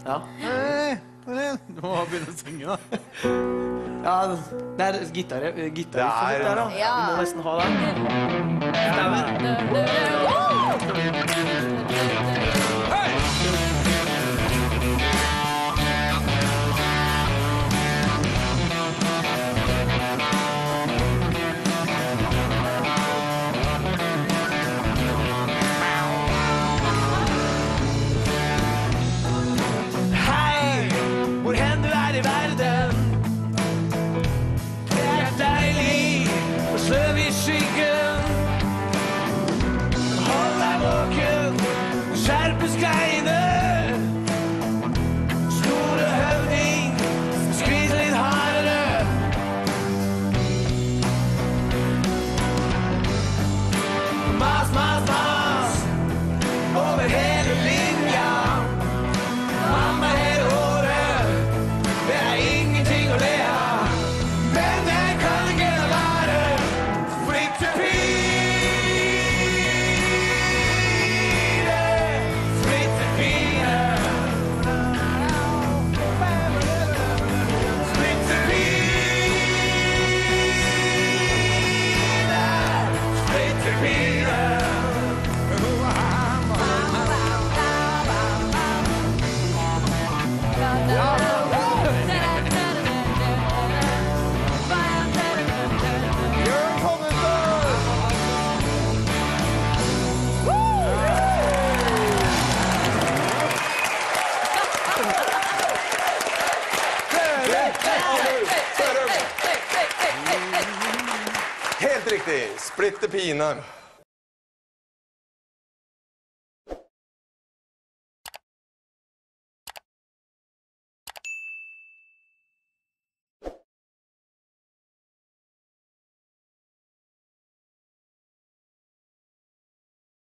Ja. Du må begynne å synge, da. Ja, det er gitar der, da. Ja. Vi må nesten ha det. Stemmer. Hei, hvor hen du er i verden. Det er deilig å sløve i skyggen. Hold deg våken, skjerpe skreiene. Store høvding, skvis litt hardere. Mas, mas, mas, over hele linja. Mamma hele året, det er ingenting å le av. Men jeg kan ikke la være, flyttepine, flyttepine. Flyttepine, flyttepine. Helt riktig. Splitter pine.